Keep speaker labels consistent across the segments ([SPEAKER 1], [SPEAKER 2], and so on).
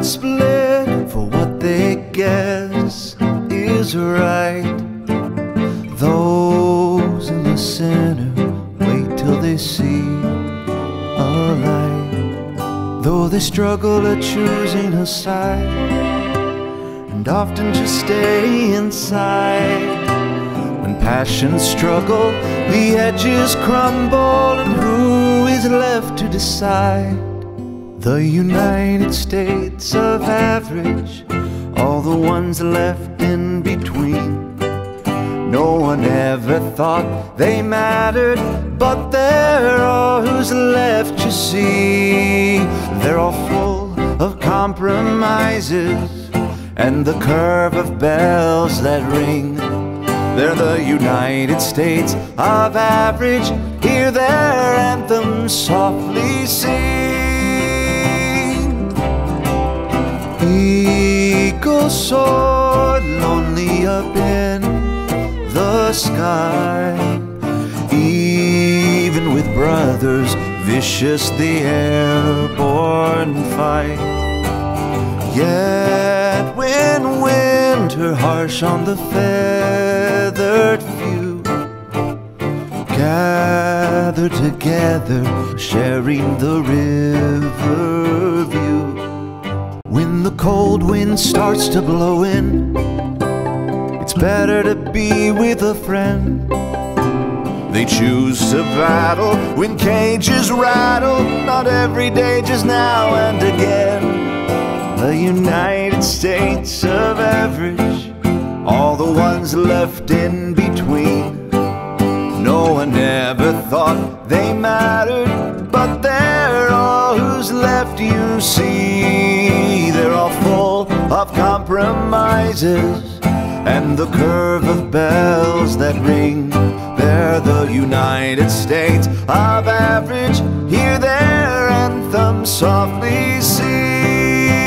[SPEAKER 1] split for what they guess is right. Those in the center wait till they see a light, though they struggle at choosing a side, and often just stay inside. When passions struggle, the edges crumble, and who is left to decide? The United States of average, all the ones left in between. No one ever thought they mattered, but they're all who's left, you see. They're all full of compromises and the curve of bells that ring. They're the United States of average, hear their anthem softly sing. Eagle soared lonely up in the sky, even with brothers vicious the airborne fight. Yet when winter harsh on the feathered few gather together, sharing the river view. When the cold wind starts to blow in, it's better to be with a friend. They choose to battle when cages rattle, not every day, just now and again. The United States of average, all the ones left in between. No one ever thought they mattered, but they're all who's left, you see. They're all full of compromises and the curve of bells that ring. They're the United States of average, hear their anthem softly sing.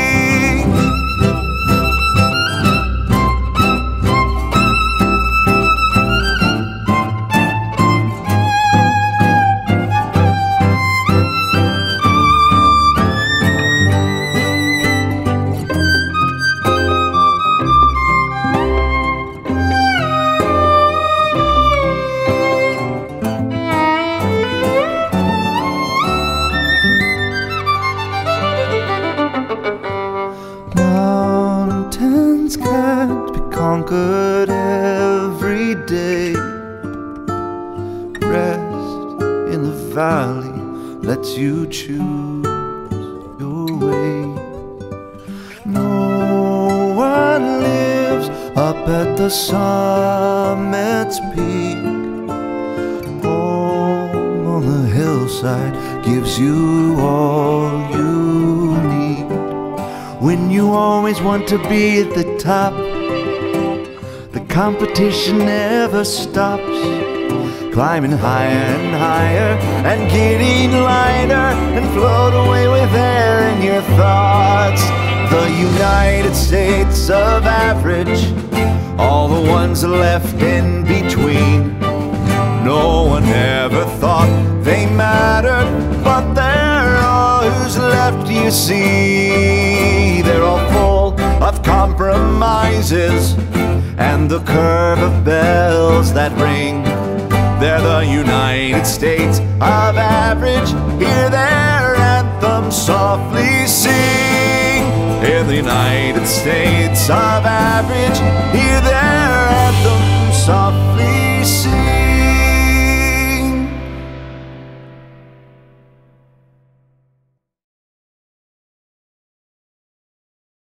[SPEAKER 1] Mountains can't be conquered every day. Rest in the valley lets you choose your way. No one lives up at the summit's peak. Home on the hillside gives you all you need. When you always want to be at the top, the competition never stops. Climbing higher and higher and getting lighter, and float away with air in your thoughts. The United States of average, all the ones left in between. No one ever thought they mattered, but they're all who's left, you see. They're all full of compromises and the curve of bells that ring. They're the United States of average, hear their anthem softly sing. In the United States of average, hear their anthem